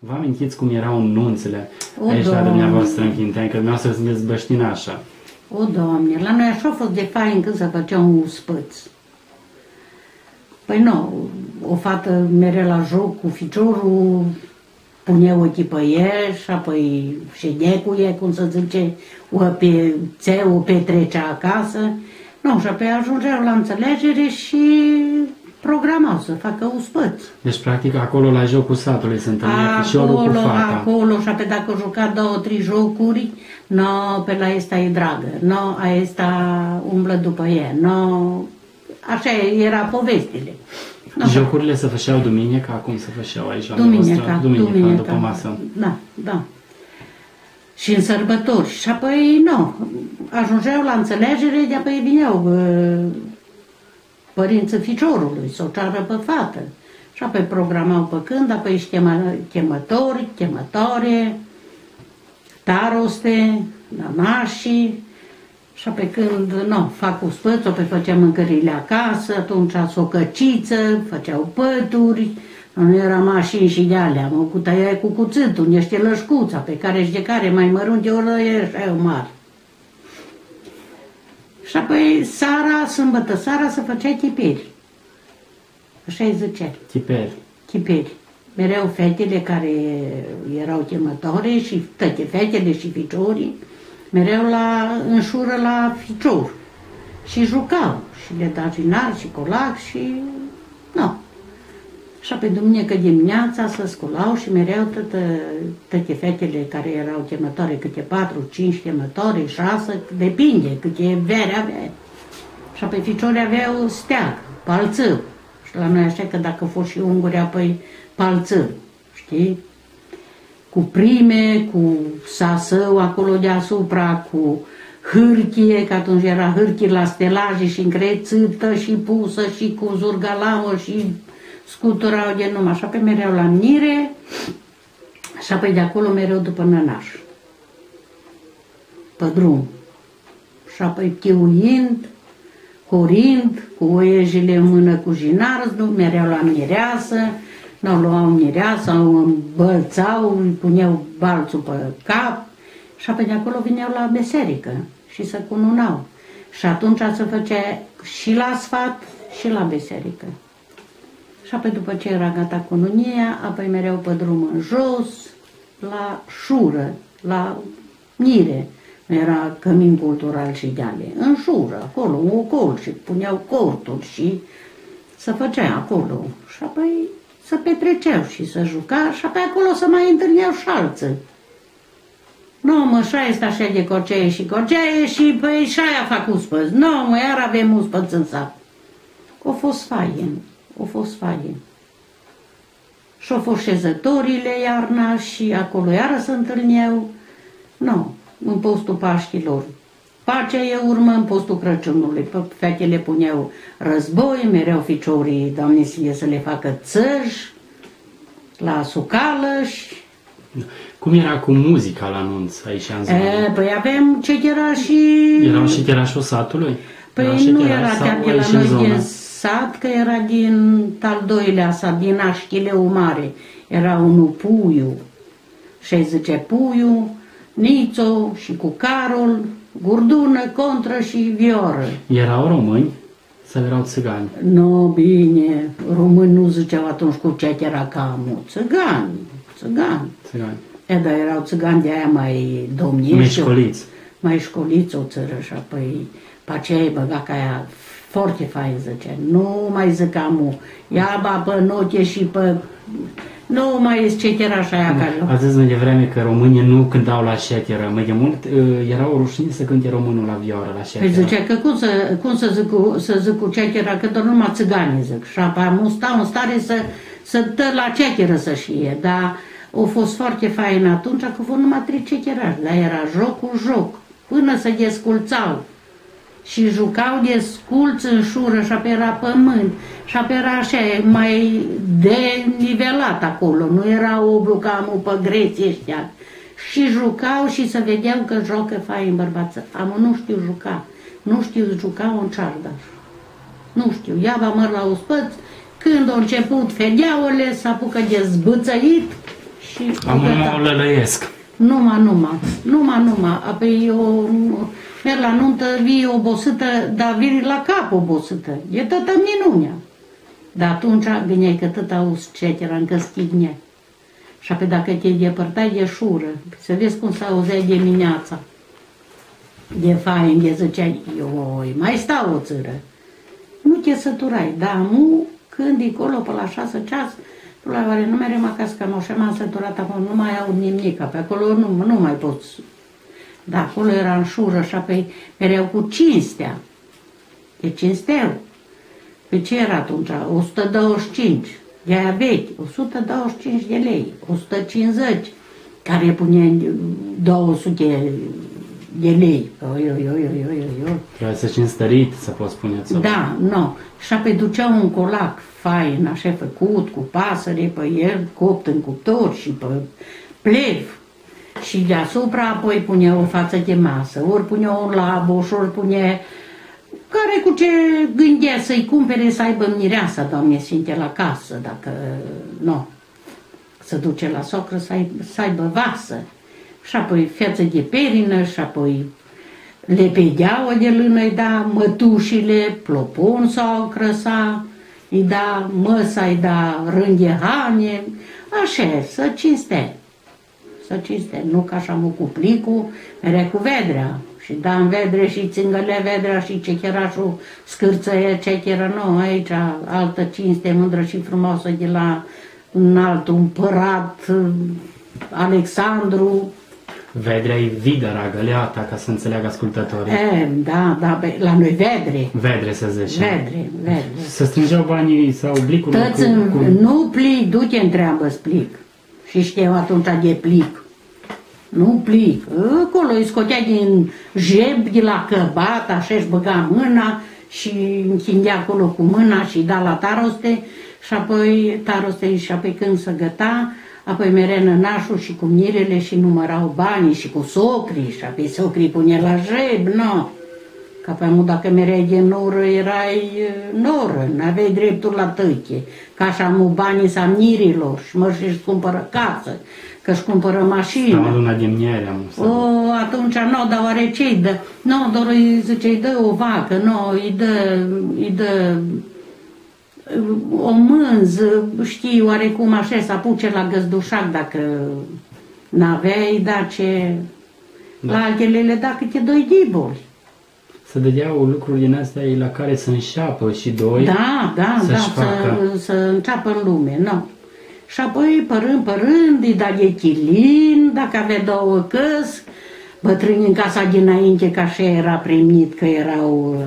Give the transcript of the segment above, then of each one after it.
Vă amintiți cum erau nunțele aici la dumneavoastră în Chinteani, că dumneavoastră sunteți băștinașa? O, Doamne, la noi așa a fost de fain când se făceau uspăți. Păi nu, o fată mereu la joc cu ficiorul, punea ochii pe el și apoi ședea cu ea, cum se zice, o petrecea acasă. Nu, și apoi ajungeau la înțelegere și programau să facă uspăți. Deci, practic, acolo la jocul satului se întâlnea ficiorul cu fata. Acolo, și apoi dacă juca 2-3 jocuri, no, pe la ăsta e dragă, no, a ăsta umblă după ea, no, așa era povestile. No, jocurile se făceau duminica, cum se făceau aici la duminica, după masă? Da, da. Și în sărbători. Și apoi, nu, ajungeau la înțelegere, de apoi vineau părinții ficiorului, să o ceară pe fată. Și apoi programau pe când, apoi și chemători, chemătoare, taroste, nanașii. Și apoi când, nu, fac uspăți, apoi făceam mâncările acasă, atunci socăciță, făceau pături, nu era mașini și de alea, mă cutăiai cu cuțitul, niște lășcuța pe care și de care mai mărunte ori așa o mare. Și apoi seara, sâmbătă seara, se făcea chiperi. Așa îi zicea. Chiperi. Chiperi. Mereu fetele care erau chemătoare și toate fetele și ficiorii, mereu înșură la ficior. Și jucau. Și le daginar și colac și... nu. Și apoi duminică dimineața se sculau și mereu toate fetele care erau chemătoare, câte 4, 5 chemătoare, 6, depinde câte vere avea. Și apoi ficiorii aveau steag, palțău. Și la noi așa că dacă fost și unguri, apoi palțău, știi? Cu prime, cu sasău acolo deasupra, cu hârtie, că atunci era hârtie la stelaje și încrețită și pusă și cu zurgalamă și scuturau de numai. Și apoi mereu la mnire și apoi de acolo mereu după nănaș. Pe drum. Și apoi chiuind, corind, cu oiejile în mână cu jinar, mereu la mireasă, nu luau mireasa, o îmbălțau, îi puneau balțul pe cap și apoi de acolo vineau la biserică și se cununau. Și atunci se făcea și la sfat și la biserică. Și apoi după ce era gata cununia, apoi mereu pe drum în jos, la șură, la mire. Nu era cămin cultural și de-ale. În șură, acolo, un ocol și puneau corturi și se făcea acolo. Și apoi se petreceau și se juca și apoi acolo se mai întâlneau și alții. Nu, mă, și este așa de corceie și păi și aia fac uspăți. Nu, mă, iar avem uspăți în sat. O fost fain, o fost fain. Și au fost șezătorile iarna și acolo iară se întâlneau. Nu, în postul Paștilor. Pacea e urmă în postul Crăciunului. Fetele puneau război, mereu ficiorii, Doamne să le facă țăși, la sucală și... Cum era cu muzica la anunț aici în zonă? Păi avem cetera și... Erau și cherașul satului? Păi nu era chiar de la noi din sat, că era din al doilea sat, din Așchileu Mare. Era unul Puiu, și zice Puiu, Nițo și cu Carol, Gurdună, Contră și Vioră. Erau români sau erau țigani? Nu, bine, români nu ziceau atunci cu cetera camul, țigani. Țigani. Dar erau țigani de aia mai domniești. Mai școliți. Mai școliți o țără și apoi pe aceea îi băga ca aia foarte fain, zice. Nu mai zic amu, ia ba pe note și pe... Nu mai e cetera și aia care... Ați zis mai devreme că românii nu cântau la șeteră. Mai de mult erau rușini să cânte românul la vioară, la șeteră. Păi zice că cum să zic cu cetera, că doar numai țiganii zic. Și apoi am stau în stare să dă la ceteră să știe, dar... A fost foarte fain atunci, că a fost numai 3 ceterași, dar era joc, până se desculțau. Și jucau desculți în șură și apoi era pământ. Și apoi era așa, mai denivelat acolo, nu era oblu ca amu pe greții ăștia. Și jucau și se vedeau că joacă fain bărbață. Amu nu știu juca, nu știu juca un ceardaș. Nu știu, ia va măr la uspăți, când au început fedeaurile, s-a apucă de zbâțăit Și Am o lălăiesc. Numai. Apoi eu merg la nuntă, vii obosită, dar vii la cap obosită. E tătă minunea. Dar atunci gândeai că tot auzi ce era încă schignea. Și apoi dacă te depărtai de șură, să vezi cum se auzea dimineața. De fain, de ziceai, ioi, mai stau o țără. Nu te săturai, dar când e acolo pe la 6 ceas, la oare nu merem acasă, că m-am săturat acolo, nu mai aud nimic, pe acolo nu mai poți. Dar acolo era în șură și apoi mereu cu cinstea. E cinsteu. Pe ce era atunci? 125. De aia vechi, 125 de lei, 150, care pune 200 de lei. Trebuie să cinstărit, să poți spune. Da, nu. Și apoi duceau un colac fain, așa făcut, cu pasăre pe el, copt în cuptor și pe plev. Și deasupra apoi pune o față de masă, ori pune un laboș, ori pune... Care cu ce gândea să-i cumpere, să aibă mireasa, Doamne Sfinte, la casă, dacă nu. Să duce la socră să aibă vasă. Și apoi feță de perină, și apoi lepedeaua de lână, îi da mătușile, plopon sau crăsa, îi da măsa, îi da rândehane, așa, să cinste. Să cinste, nu ca așa cu plicul, mere cu vedrea. Și da în vedre și țingălea vedrea și cecherașul scârțăie cechera, nu, aici altă cinste mândră și frumoasă de la un alt împărat, Alexandru. Vedrea e vidăra, găleata, ca să înțeleagă ascultătorii. Da, la noi vedre. Vedre, să zice. Vedre. Să strângeau banii sau blicul? Nu plic, du-te întreabă-ți plic. Și știu atunci de plic. Nu plic. Acolo îi scotea din jeb, de la căbat, așa își băga mâna și închindea acolo cu mâna și da la taroste și apoi taroste și apoi când se găta, apoi merea nănașul și cu mirele și numărau banii și cu socrii și apoi socrii pune la jeb, nu. Ca pe amul dacă mereai de noră, erai noră, n-aveai dreptul la tăche. Ca așa amul banii samnirilor și mărși își cumpără casă, că își cumpără mașină. Am luna de miere, atunci nu, dar oare ce-i dă? Nu, doar îi zice, îi dă o vacă, nu, îi dă o mânză, știi, oarecum așa, să apuce la găzdușac dacă n-aveai, da ce... Da. La altele le da câte 2 diboli. Să dădeau lucruri din astea la care să înșeapă și doi. Să înceapă în lume, nu. Și apoi, părând, îi da de chilin, dacă avea 2 căs, bătrâni în casa dinainte, că așa era primit, că erau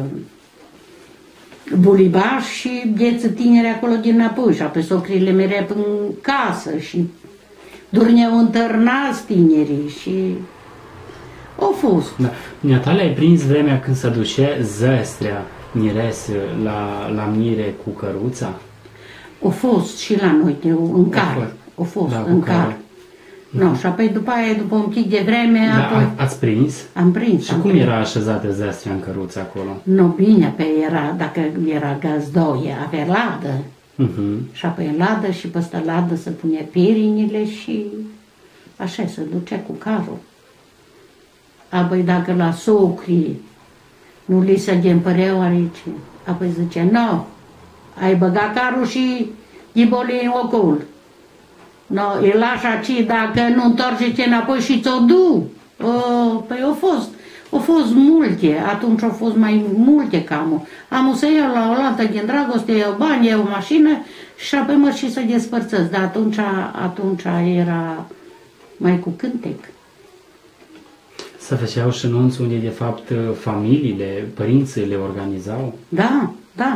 bulibași și vieță tineri acolo dinapoi. Și apoi socrile merea în casă și dormeau întârnați tinerii și... au fost. Da. Neatale, ai prins vremea când se duce zăstrea miresă la mire cu căruța? O fost și la noi, în car. O fost, în car. No, și apoi după aia, după un pic de vreme... Da, apoi... ați prins? Am prins. Și cum era așezată zăstrea în căruță acolo? Nu, bine, dacă era gazdoie, avea ladă. Și apoi în ladă și peste ladă se punea perinile și așa se ducea cu carul. Apoi dacă la socrii nu li se împăreau aici, apoi zicea, nu, ai băgat carul și diboli în ocol. No, îl lași aici, dacă nu întorce înapoi și ți-o du. Păi au fost multe, atunci au fost mai multe cam. Am să iau la o lată din dragoste, iau bani, iau o mașină și apoi mă și să despărțesc. Dar atunci era mai cu cântec. Să făceau și nunți unde de fapt familiile, părinții le organizau? Da.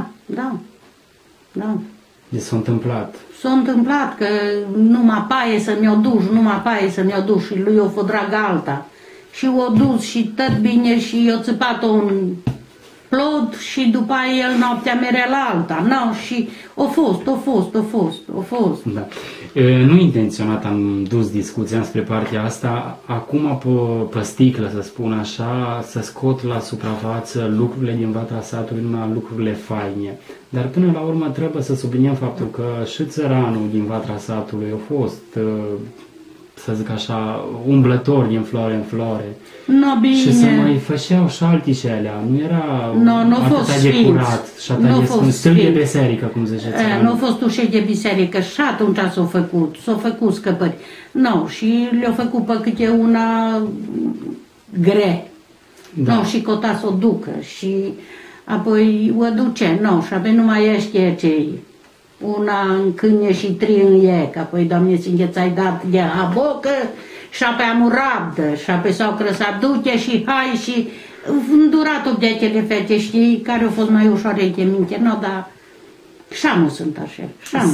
Deci s-a întâmplat? S-a întâmplat că numai paie să mi-o duci și lui o fă drag alta. Și o dus și tot bine și i-o țăpat un plod și după aia el noaptea merea la alta. No, și a fost. Da. Nu intenționat am dus discuția spre partea asta. Acum pe sticlă, să spun așa, să scot la suprafață lucrurile din vatra satului, numai lucrurile faine. Dar până la urmă trebuie să subliniem faptul că și țăranul din vatra satului a fost să zic așa, umblător din floare în floare. No, bine. Și să mai făceau și alticele, nu era atâta de curat și atâta de sfânt. Stâlp de biserică, cum ziceți. Nu a fost ușe de biserică și atunci s-au făcut scăpări. Nu, și le-au făcut pe câte una grea. Da. Nu, și cota s-o ducă și apoi o duce, nu, și apoi nu mai ești cei. Una în câine și trei în ie, că apoi, Doamne Sfinte, ți-ai dat de a bocă și apoi am rabdă și apoi s-au crăsat duce și hai și îndurat obiectele fete, știi, care au fost mai ușoare de minte, nu, dar șamu sunt așa, șamu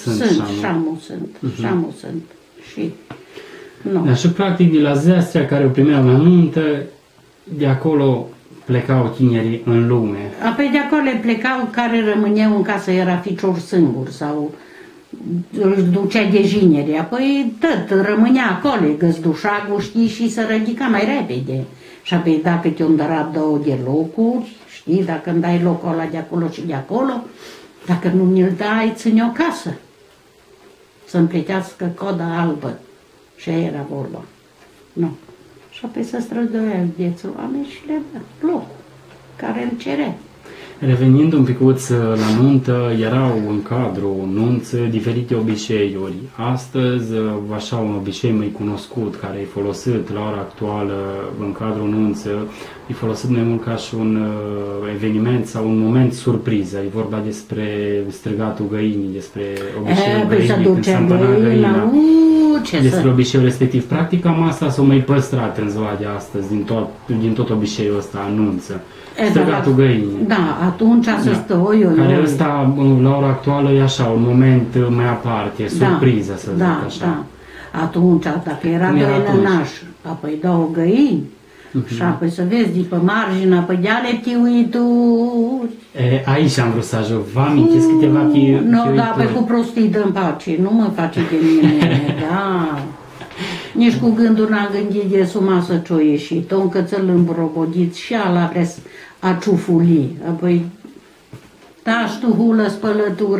sunt și nu. Da, și practic de la zestrea care o primeau la nuntă, de acolo plecau tinerii în lume. Apoi de acolo plecau care rămâneau în casă, era ficior singur sau își ducea de jinere. Apoi tot rămânea acolo, găzdușagul, știi, și se ridica mai repede. Și apoi dacă te-o îndărat două de locuri, știi, dacă îmi dai locul ăla de acolo și de acolo, dacă nu mi-l dai, ține o casă. Să-mi plătească coda albă. Și aia era vorba. Nu. Și apoi să străduia viețul oameni și le dă locul care îmi cere. Revenind un picuț la nuntă, erau în cadrul nunții diferite obiceiuri. Astăzi, așa un obicei mai cunoscut, care e folosit la ora actuală în cadrul nunții, e folosit mai mult ca și un eveniment sau un moment surpriză. E vorba despre strigatul găinii, despre obiceiul găinii, când se împăna găina. Despre obiceiul respectiv. Practic, cam asta s-a mai păstrat în ziua de astăzi, din tot obiceiul ăsta, anunță. Strigatul găinii. Da, atunci să stă eu. Care ăsta, la ora actuală, e așa, un moment mai aparte, surpriză, să zic așa. Da. Atunci, dacă era doi nănași, apoi două găini, și apoi să vezi de pe marginea, pe deale tiuituri. Aici am vrut să ajung. Vă amintiți câteva tiuituri? Nu, da, pe cu prostii dă-mi pace, nu mă face de mine, da. Nici cu gândul n-am gândit de suma să ce-o ieșit, o încățăl îmbrobodit și ala vrea a ciufuli. Apoi, tași tu hulă, spălătură.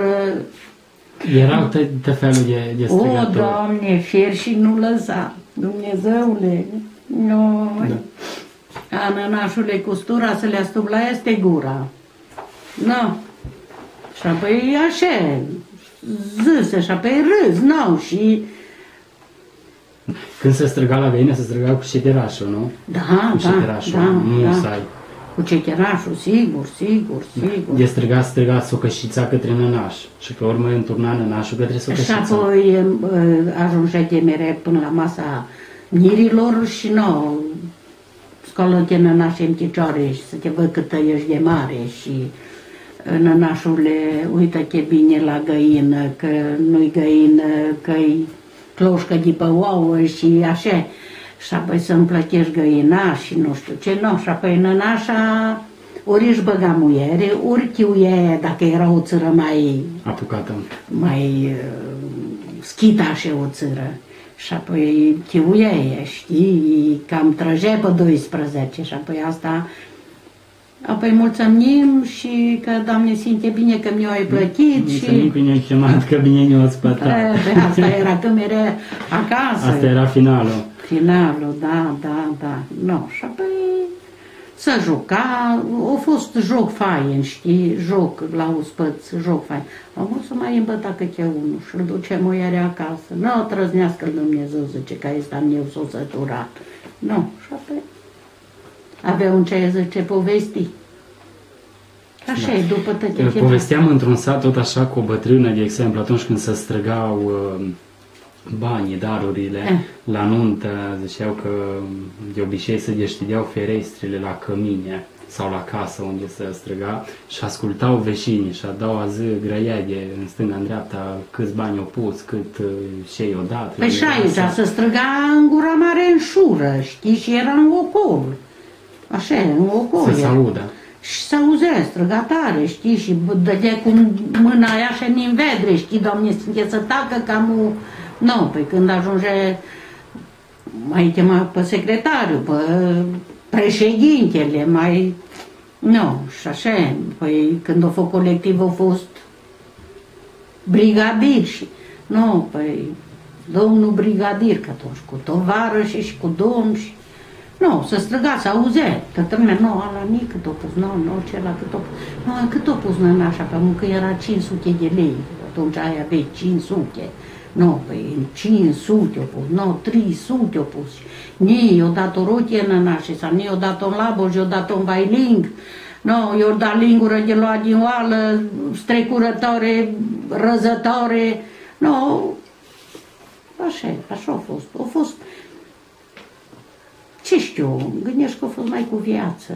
Erau de felul de strigatori. O, Doamne, fier și nu lăsa, Dumnezeule. Noi, anănașule, custura să le astubla este gura. Nu. Și apoi așa, zâse, și apoi râs, nu, și... Când se străga la găină, se străga cu ceterașul, nu? Da, cu ceterașul, nu sai. Cu ceterașul, sigur. De striga socășița către nănaș și pe urmă înturna nănașul către socășița. Și apoi ajungea de mere până la masa mirilor și nu, scolă-te nănașe în picioare și să te văd cât ești de mare și nănașule, uită-te bine la găină, că nu-i găină, că-i cloșcă de pe ouă și așa. Și apoi să-mi plătești găina și nu știu ce, nu. Și apoi nănașa ori își băga muiere, ori chiuie, dacă era o țără mai... apucată. Mai schita așa o țără. Și apoi chiuie, știi, cam trăgea pe 12 și apoi asta... Apoi mulțumim și că, Doamne Sfinte, bine că mi-o ai plătit. Mulțumim că ne-ai chemat, că bine ne-o spătat. Asta era când era acasă. Asta era finalul. Finalul, da. No, și apoi să juca, a fost joc fain, știi, joc la ospăț, joc fain. Am vrut să mai îmbăta câte unul și îl ducem o iare acasă. Nu o trăznească-l Dumnezeu, zice, că este am eu s-o săturat. Nu, și apoi avea un ce zice povesti. Așa e, după tăte. Povesteam într-un sat tot așa cu o bătrână, de exemplu, atunci când se străgau banii, darurile la nuntă, ziceau că de obicei se deștideau ferestrele la cămine sau la casă unde se străga și ascultau vecinii și a doua zi grăiede în stânga, în dreapta, câți bani au pus, cât ce i-au dat. Păi și aici se străga în gura mare în șură, știi, și era în ocol. Așa, în ocol. Să se audă. Și se auzea străgatare, știi, și dădea cu mâna aia așa în vedre, știi, Doamne Sfinte, să tacă cam o... Nu, păi când ajunge, mai chema pe secretariu, pe președintele, mai... Nu, și așa, păi când a fost colectiv, a fost brigadir și... Nu, păi domnul brigadier, că atunci cu tovarăși și cu domn și... Nu, să străgați, auzea, toată lumea, nu, ala nici cât o pus, nu, cela cât o pus, nu, cât o pus nănașa, pe că era 500 de lei, atunci aia avea 500, nu, păi 500 o pus, nu, 300 o pus, nii o dat o rotie nănașe, sau nii o dat o laboj, o dat un vailing, nu, i-o dat lingură de luat din oală, strecurătoare, răzătoare, nu, așa a fost, ce știu, gândești că a fost mai cu viață,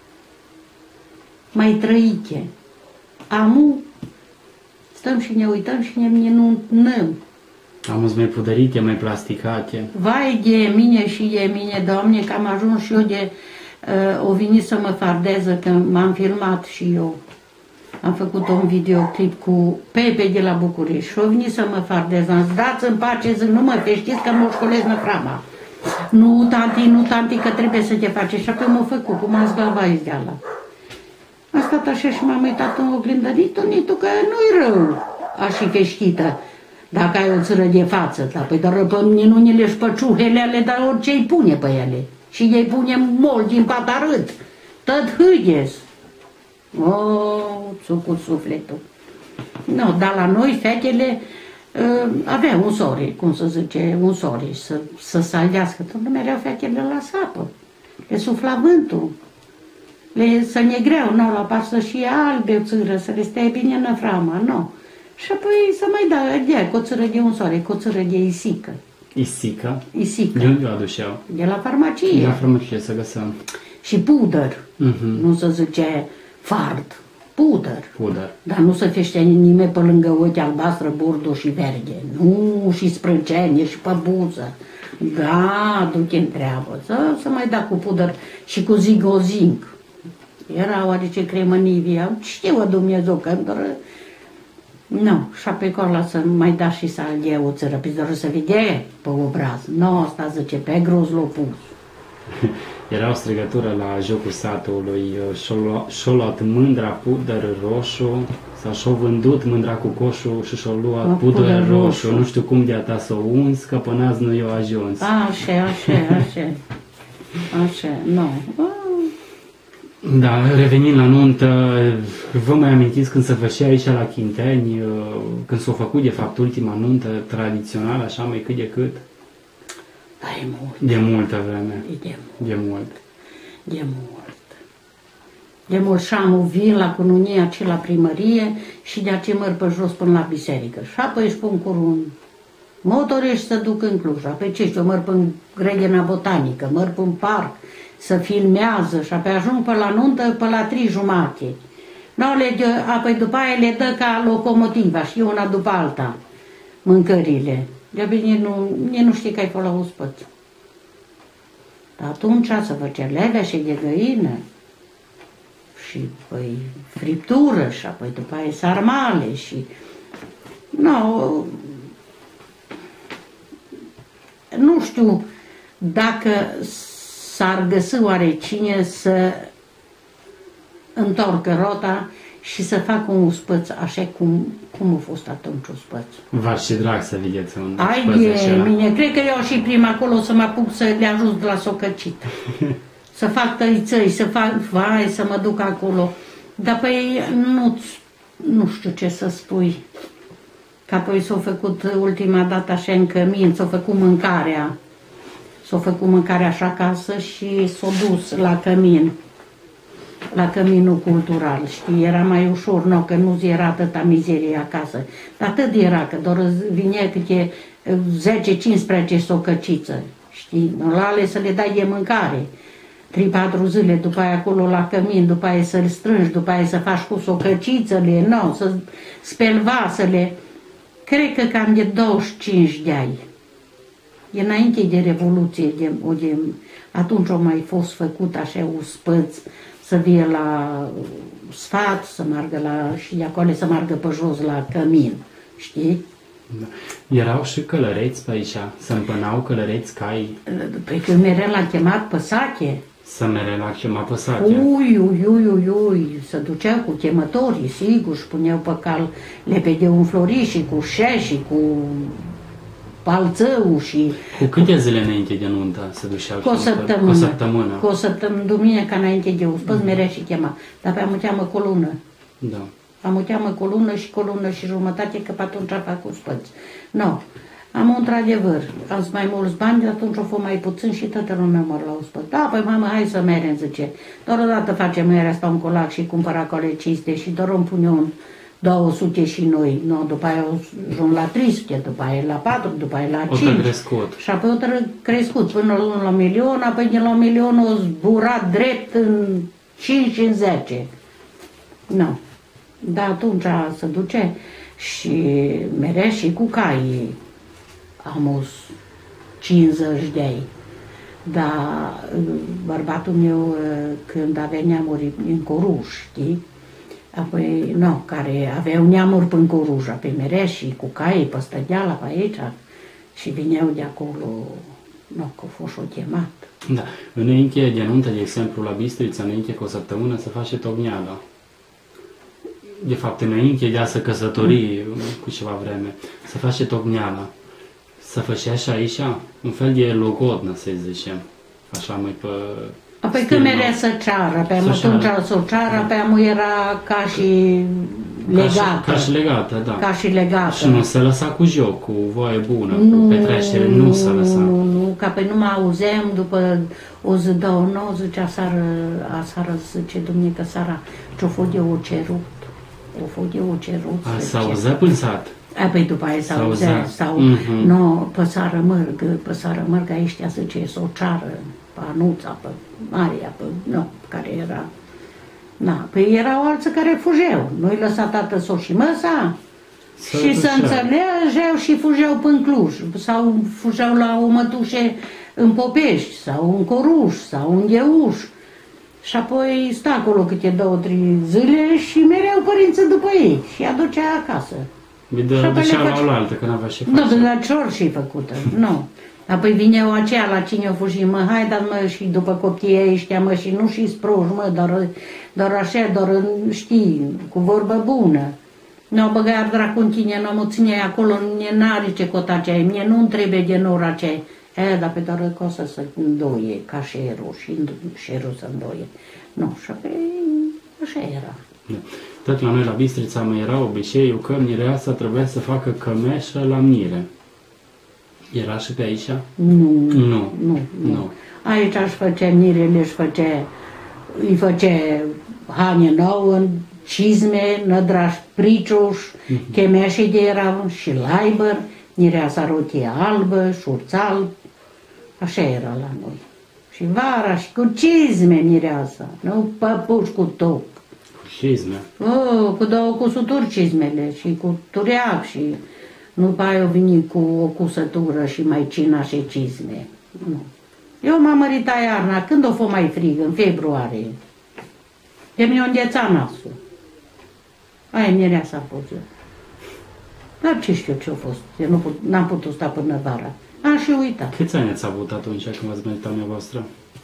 mai trăite. Amu, stăm și ne uităm și ne minunăm. Amu mai pudărite, mai plasticate. Vai de mine și de mine, Doamne, că am ajuns și eu de... o venit să mă fardeză, că m-am filmat și eu. Am făcut un videoclip cu Pepe de la București și o venit să mă fardeză. Am zis, dați în pace, zic, nu mă feștiți că mă școlesc năframa. Nu, tanti, că trebuie să te faci. Și apoi m-a făcut, cum am zgavaiz de ala. Am stat așa și m-am uitat în oglindă, nitu, că nu-i rău, aș fi feștită, dacă ai o țără de față. Da, păi dar pe minunile și pe ciuhele ale, dar orice îi pune pe ele. Și ei pune mol din patarât, tot hâdes. O, țucut sufletul. Nu, dar la noi, fetele, avea un sore, cum să zice, un sore, să saldească. Tot mereu fetele la sapă. Le sufla vântul. Să negreau, nu, la pasă și albe o țără, să le stea bine în frama, nu. Și apoi să mai dea cu o țără de un sore, cu o țără de isică. Isică? Isică. De unde o aduceau? De la farmacie. De la farmacie, să găsăm. Și pudăr. Nu se zice fard. Pudăr. Dar nu se fește nimeni pe lângă ochi albastră, bordo și verde. Nu, și sprâncenie și pe buză. Da, du-te în treabă. Să mai da cu pudăr și cu zigozinc. Era oarece cremă Nivea. Știu Dumnezeu că nu, și apoi acolo să mai da și să aldea o țără, pe doar să vedea pe obraz. Nu, asta zice, pe groz l-o pus. Era o strigătură la jocul satului, și-o luat mândra pudăr roșu, sau și-o vândut mândra cu coșul și și-o luat pudăr roșu. Nu știu cum de-a ta s-o uns, că până azi nu i-o ajuns. Așa, nu. Da, revenind la nuntă, vă mai amintiți când se făcea aici la Chinteni, când s-a făcut de fapt ultima nuntă tradițională, așa mai cât de cât? Da, e mult. De multă vreme. De mult și am vin la cununia ce la primărie și de aceea măr pe jos până la biserică. Și apoi își pun curun motorești să duc în Cluj, apoi ce știu, măr până grădina botanică, măr până parc, să filmează și apoi ajung pe la nuntă pe la 3:30. Apoi după aia le dă ca locomotiva și una după alta mâncările. De-abia nu știi că ai fost la ospăț. Dar atunci să făcea levea și de găină și păi friptură și apoi după aia sarmale și... Nu știu dacă s-ar găsi oare cine să întorcă rota și să facă un ospăț așa cum a fost atunci ospăț. V-ar și drag să vedeți un ospăț așa. Mine, cred că eu și prima acolo să mă apuc să le ajut de la socăcită. Să fac tăițăi, să mă duc acolo. Dar păi nu știu ce să spui. Că apoi s-a făcut ultima dată așa în cămin, s-a făcut mâncarea. S-a făcut mâncarea așa acasă și s-a dus la cămin. La căminul cultural, știi, era mai ușor, că nu era atâta mizerie acasă. Dar atât era, că doar vine câte 10-15 socăciță, știi, la ale să le dai de mâncare. 3-4 zile, după aia acolo la cămin, după aia să-l strângi, după aia să faci cu socăcițele, să speli vasele. Cred că cam de 25 de ani. Înainte de Revoluție, atunci au mai fost făcut așa ospăț, să vie la sfat, să meargă și de acolo să meargă pe jos la cămin, știi? Da. Erau și călăreți pe aici, să împănau călăreți cai. Păi când mereu l-a chemat pe sache. Să mereu l-a chemat pe sache. Ui, să duceau cu chemătorii, sigur, și puneau pe cal lepede un floriș și cu șe și cu palțău și... Cu câte zile înainte de nuntă se duceau? Cu o săptămână. Cu o săptămână. Cu o săptămână, duminica înainte de uspăț, mereu și chema. Dar pe am cheamă cu o lună. Da. Am cheamă cu o lună și jumătate, că pe atunci fac uspăț. Nu. Am într-adevăr, am mai mulți bani, de atunci o fost mai puțin și toată lumea mor la uspăț. Da, păi mamă, hai să merem, zice. Doar odată facem măirea asta un colac și cumpăra cole cinste și doar îmi pune un 200 și noi. No, după aia ajung la 300, după aia la 4, după aia la 5. O crescut. Și apoi o crescut până la 1.000.000, apoi de la 1.000.000 o zburat drept în 5 și în 10. Nu. Dar atunci se duce și mereu și cu caii. Am 50 de ani. Dar bărbatul meu, când avea neamuri în Coruș, știi? Apoi, nu, care aveau neamuri până în Coruș, pe Mereș și cu caii, pe Stădeala, pe aici, și vineau de acolo, nu, că a fost o chemat. Da. Înainte de nuntă, de exemplu, la Bistrița, înainte cu o săptămână, se face tocmeala. De fapt, înainte de a se căsători cu ceva vreme, se face tocmeala. Se făcea și aici un fel de logodnă, să zicem, așa mai pe... Apoi când merea să ceară, pe atunci să ceară, pe amu era ca și legată. Ca și legată, da. Ca și legată. Și nu se lăsa cu joc, cu voie bună, cu petrecere, nu se lăsa. Nu, ca pe nu mă auzeam după o zi, două, nouă, zice aseară, zice dumnică seara, ce-o fost de o cerut. O fost de o cerut. S-a auzea până sat. Apoi după aia s-a auzea, sau, nu, păsară mărgă, aici zice, s-o ceară, pe Anuța, pe Maria, pe, nu, care era. Na, păi erau alții care fugeau. Nu-i lăsa tată s-o și măsa și să înțelegeau și fugeau până Cluj. Sau fugeau la o mătușe în Popești, sau în Coruș, sau în Gheuș. Și apoi sta acolo câte 2-3 zile și mereu părinții după ei și aducea acasă. Ducea la oaltă, că n-avea ce face. Nu, la cior și făcută, nu. Apoi vineau aceea la cine o fugi, mă, hai, dar mă, și după copiii ăștia, mă, și nu și sproși, mă, doar așa, doar, știi, cu vorbă bună. Nu, băgai dracu în tine, nu mă ține acolo, n-are ce cotace, mie nu-mi trebuie de nora ce. Dar pe doar că o să se îndoie, ca șerul, și șerul să îndoie. Nu, și apoi așa era. Da. Tot la noi la Bistrița mai era obiceiul că mireasa trebuia să facă cămeșă la mire. Era și pe aici? Nu. Aici își făcea mirele, îi făcea hane nouă, cizme, nădraș priciuș, chemeșii de erau și laibăr, mireasa rotie albă, șurț alb, așa era la noi. Și vara și cu cizme mireasa, nu păpuși cu toc. Cizme? Cu două cusuturi cizmele și cu tureac și nu pe aia o veni cu o cusătură și mai cina și cizme. Nu. Eu m-am măritat iarna, când o fost mai frig, în februarie. De mi-o îngheța nasul. Aia mireasa a fost eu. Dar ce știu ce a fost, eu n-am putut sta până vara. Am și uitat. Câți ani ați avut atunci când v-ați meritat dumneavoastră?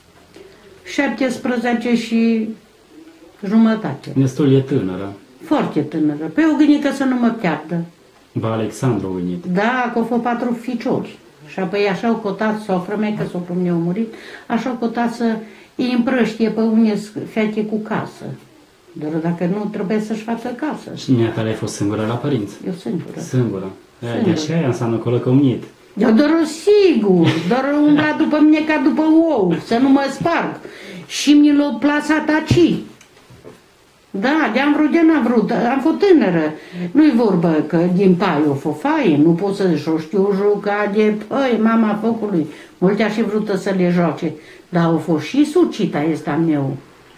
17 și jumătate. Destul e tânără. Foarte tânără. Pe o gânică să nu mă piardă. Ba Alexandru a venit. Da, că au fost 4 ficiori. Și apoi așa au cotat sofră mea, că sofră mea a murit, așa au cotat să îi împrăștie pe unii fete cu casă. Doar dacă nu, trebuie să-și facă casă. Și mea tale ai fost singură la părinți? Eu singură. Singură. De așa înseamnă că l-a unit. Eu doar sigur, doar umbla după mine ca după ou, să nu mă sparg. Și mi l-a plasat aici. Da, de-am vrut, de n-am vrut, am fost tânără. Nu-i vorbă că din pai o fofaie, nu pot să-și o știu juca de păi, mama focului. Multe aș fi vrut să le joace, dar au fost și Sucita este a meu,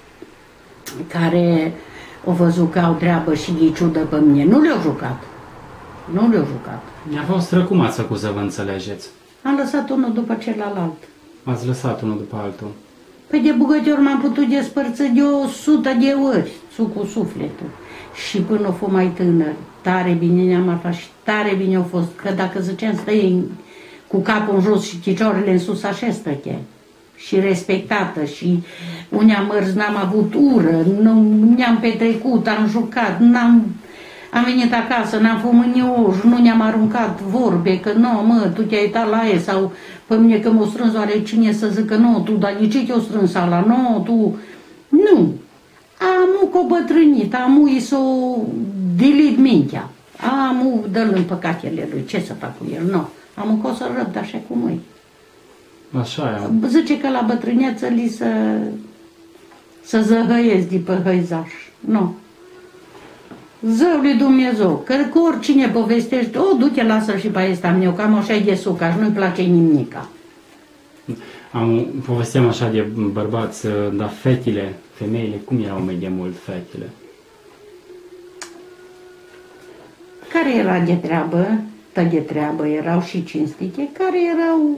care o văzut că au treabă și ghiciudă pe mine. Nu le-au jucat. Nu le-au jucat. Mi-a fost cum ați făcut să vă înțelegeți? Am lăsat unul după celălalt. Ați lăsat unul după altul? Păi de bugători m-am putut despărți de 100 de ori, cu sufletul. Și până o fost mai tânăr, tare bine ne-am aflat și tare bine au fost, că dacă ziceam stai cu capul în jos și picioarele în sus, așa stătea. Și respectată și unea mărți n-am avut ură, nu ne-am petrecut, am jucat, Am venit acasă, n-am fost mânioși, nu ne-am aruncat vorbe, că nu, mă, tu te-ai uitat la ei, sau pe mine că m-o strâns oare cine să zică, nu, tu, dar de ce te-o strâns ala, nu, tu, nu. Amu că o bătrânit, amu i s-o dilit mintea, amu dă-l în păcatele lui, ce să fac cu el, nu. Amu că o să răbd așa cum e. Așa e. Zice că la bătrâneță li să zăhăiesc de pe hăizaș, nu. Zău lui Dumnezeu, că cu oricine povestește, o, du-te, lasă și pe ăsta meu, cam așa e de sucaș, nu-i place nimica. Povesteam așa de bărbați, dar femeile, cum erau mai de mult fetele? Care era de treabă, de treabă, erau și cinstite, care erau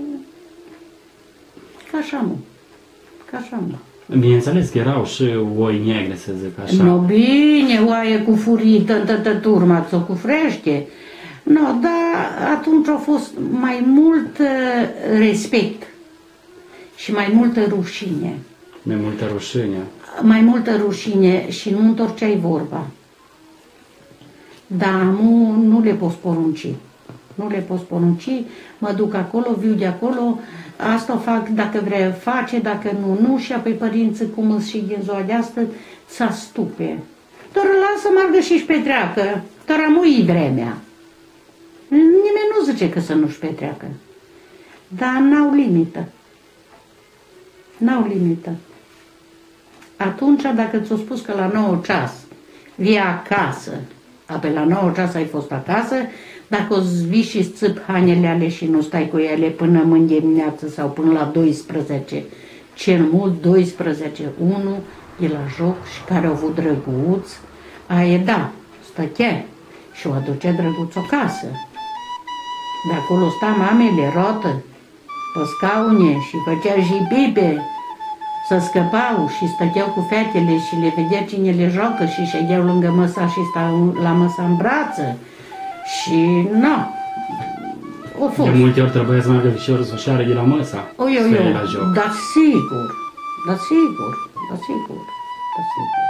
ca așa, mă, ca așa, mă. Bineînțeles că erau și oi negre, să zic așa. No, bine, oaie cu furită, turma ți-o cufrește. No, dar atunci a fost mai mult respect și mai multă rușine. Mai multă rușine. Mai multă rușine și nu întorceai vorba. Dar nu le poți porunci. Nu le poți porunci, mă duc acolo, viu de acolo, asta o fac dacă vrea face, dacă nu, și apoi părinții, cum îți și din ziua de astăzi, să stupe. Doar lasă margă și-și petreacă, doar amui vremea. Nimeni nu zice că să nu-și petreacă. Dar n-au limită. N-au limită. Atunci, dacă ți-o spus că la 9 ceas vii acasă, pe la 9 ceas ai fost acasă, dacă o vii și țâp hainele ale și nu stai cu ele până mâine dimineață sau până la 12, cel mult 12, unul e la joc și care au avut drăguț, aia da, stătea și o aducea drăguț o casă. De acolo sta mamele rotă pe scaune și făcea jibibe, să scăpau și stăteau cu fetele și le vedea cine le joacă și ședeau lângă măsa și stau la măsa în brață. Și nu, o fost. De multe ori trebuia să meargă și o răsfășoară de la măsa. Da sigur, da sigur, da sigur, da sigur.